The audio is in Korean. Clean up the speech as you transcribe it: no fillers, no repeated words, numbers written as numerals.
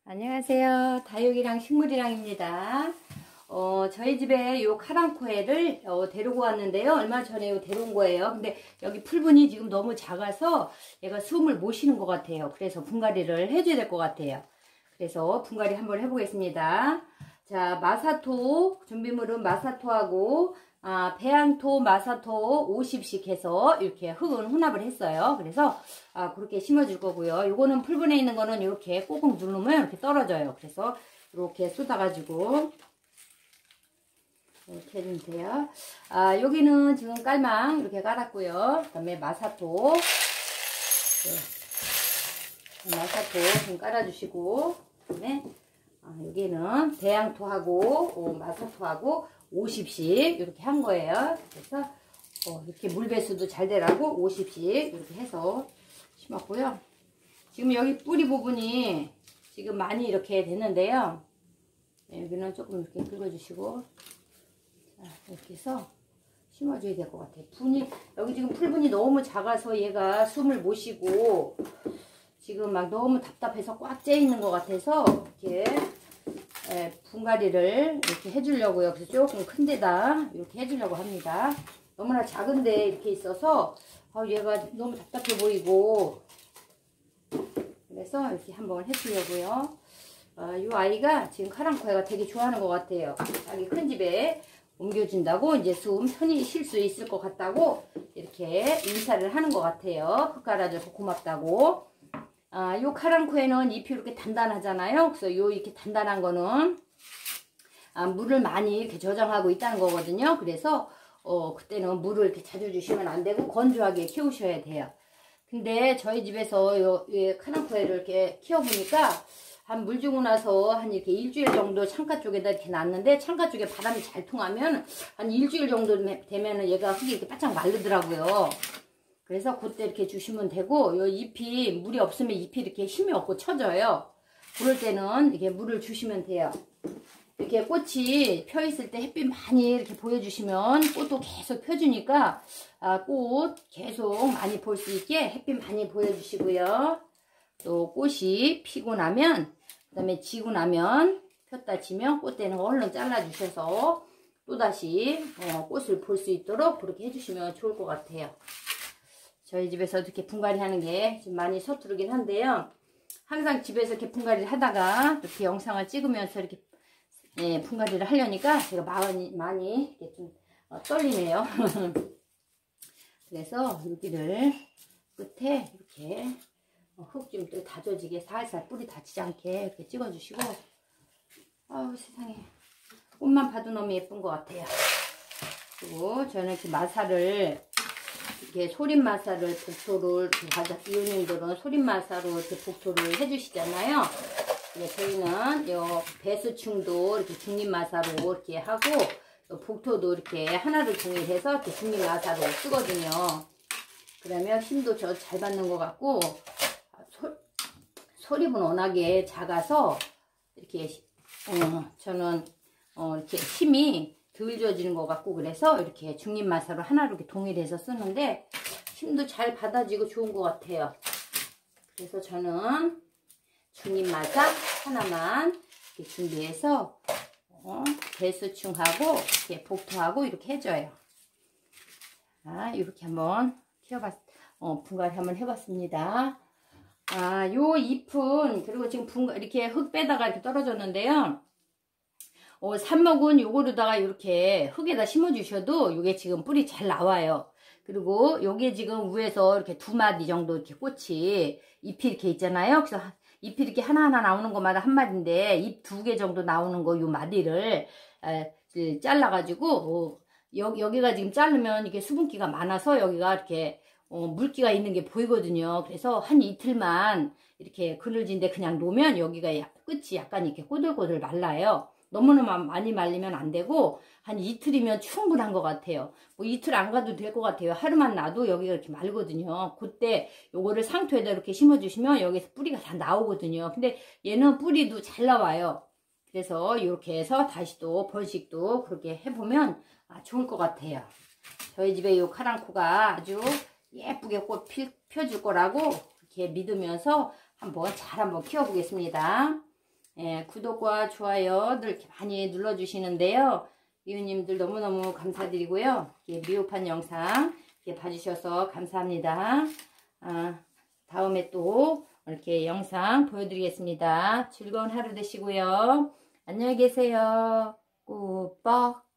안녕하세요. 다육이랑 식물이랑입니다. 저희 집에 요 카랑코에를 데리고 왔는데요. 얼마 전에 데려온 거예요. 근데 여기 풀분이 지금 너무 작아서 얘가 숨을 못 쉬는 것 같아요. 그래서 분갈이를 해줘야 될 것 같아요. 그래서 분갈이 한번 해보겠습니다. 자, 마사토, 준비물은 마사토하고 배양토, 마사토 50씩 해서 이렇게 흙은 혼합을 했어요. 그래서 그렇게 심어줄 거고요. 요거는 풀분에 있는 거는 이렇게 꾹꾹 누르면 이렇게 떨어져요. 그래서 이렇게 쏟아가지고 이렇게 해주면 돼요. 여기는 지금 깔망 이렇게 깔았고요. 그 다음에 마사토, 마사토 좀 깔아주시고, 그 다음에 여기는 배양토하고 마사토하고 50씩 이렇게 한 거예요. 그래서 이렇게 물 배수도 잘 되라고 50씩 이렇게 해서 심었고요. 지금 여기 뿌리 부분이 지금 많이 이렇게 됐는데요. 여기는 조금 이렇게 긁어주시고, 자, 이렇게 해서 심어줘야 될 것 같아요. 여기 지금 풀분이 너무 작아서 얘가 숨을 못 쉬고 지금 막 너무 답답해서 꽉 째 있는 것 같아서 이렇게 분갈이를 이렇게 해주려고요. 그래서 조금 큰 데다 이렇게 해주려고 합니다. 너무나 작은데 이렇게 있어서 얘가 너무 답답해 보이고, 그래서 이렇게 한번 해주려고요. 이 아이가 지금 카랑코에가 되게 좋아하는 것 같아요. 자기 큰 집에 옮겨준다고 이제 숨 편히 쉴 수 있을 것 같다고 이렇게 인사를 하는 것 같아요. 흙 깔아줘서 고맙다고. 요 카랑코에는 잎이 이렇게 단단하잖아요. 그래서 이렇게 단단한 거는 물을 많이 이렇게 저장하고 있다는 거거든요. 그래서 그때는 물을 이렇게 자주 주시면 안 되고 건조하게 키우셔야 돼요. 근데 저희 집에서 요 카랑코에를 이렇게 키워보니까 한 물 주고 나서 한 이렇게 일주일 정도 창가 쪽에다 이렇게 놨는데, 창가 쪽에 바람이 잘 통하면 한 일주일 정도 되면은 얘가 흙이 이렇게 바짝 마르더라고요. 그래서 그때 이렇게 주시면 되고, 요 잎이 물이 없으면 잎이 이렇게 힘이 없고 처져요. 그럴 때는 이렇게 물을 주시면 돼요. 이렇게 꽃이 펴 있을 때 햇빛 많이 이렇게 보여주시면 꽃도 계속 펴주니까 꽃 계속 많이 볼 수 있게 햇빛 많이 보여주시고요. 또 꽃이 피고 나면, 그 다음에 지고 나면, 폈다 지면 꽃대는 거 얼른 잘라주셔서 또다시 꽃을 볼 수 있도록 그렇게 해주시면 좋을 것 같아요. 저희 집에서 이렇게 분갈이 하는 게 좀 많이 서투르긴 한데요. 항상 집에서 이렇게 분갈이를 하다가 이렇게 영상을 찍으면서 이렇게 분갈이를 하려니까 제가 많이 이렇게 좀 떨리네요. 그래서 여기를 끝에 이렇게 흙 좀 다져지게 살살 뿌리 다치지 않게 이렇게 찍어주시고, 아우 세상에, 꽃만 봐도 너무 예쁜 것 같아요. 그리고 저는 이렇게 마사를, 이렇게 소림 마사를, 복토를, 이웃님들은 소림 마사로 이렇게 복토를 해주시잖아요. 저희는 요 배수충도 이렇게 중립 마사로 이렇게 하고, 복토도 이렇게 하나를 동일해서 이렇게 중립 마사로 쓰거든요. 그러면 힘도 잘 받는 것 같고, 소립은 워낙에 작아서 이렇게 저는 이렇게 힘이 덜 줘지는 것 같고, 그래서 이렇게 중립 마사로 하나로 이렇게 동일해서 쓰는데 힘도 잘 받아지고 좋은 것 같아요. 그래서 저는 중립 마사 하나만 이렇게 준비해서 배수충하고 이렇게 복토하고 이렇게 해줘요. 이렇게 한번 분갈이 한번 해봤습니다. 요 잎은, 그리고 지금 이렇게 흙 빼다가 이렇게 떨어졌는데요. 삽목은 요거로다가 이렇게 흙에다 심어주셔도 요게 지금 뿌리 잘 나와요. 그리고 요게 지금 위에서 이렇게 2마디 정도 이렇게 꽃이, 잎이 이렇게 있잖아요. 그래서 잎이 이렇게 하나하나 나오는 것마다 한 마디인데, 잎 2개 정도 나오는 거, 요 마디를 잘라가지고, 여기가 지금 자르면 이게 수분기가 많아서 여기가 이렇게 물기가 있는 게 보이거든요. 그래서 한 이틀만 이렇게 그늘진데 그냥 놓으면 여기가 끝이 약간 이렇게 꼬들꼬들 말라요. 너무너무 많이 말리면 안 되고 한 이틀이면 충분한 것 같아요. 뭐 이틀 안 가도 될 것 같아요. 하루만 놔도 여기가 이렇게 말거든요. 그때 요거를 상토에다 이렇게 심어주시면 여기서 뿌리가 다 나오거든요. 근데 얘는 뿌리도 잘 나와요. 그래서 이렇게 해서 다시 또 번식도 그렇게 해보면 좋을 것 같아요. 저희 집에 요 카랑코가 아주 예쁘게 꽃 펴줄 거라고 이렇게 믿으면서 한번 키워보겠습니다. 예, 구독과 좋아요 늘 이렇게 많이 눌러주시는데요. 미우님들 너무너무 감사드리고요. 미흡한 영상 봐주셔서 감사합니다. 다음에 또 이렇게 영상 보여드리겠습니다. 즐거운 하루 되시고요. 안녕히 계세요. 꾸벅.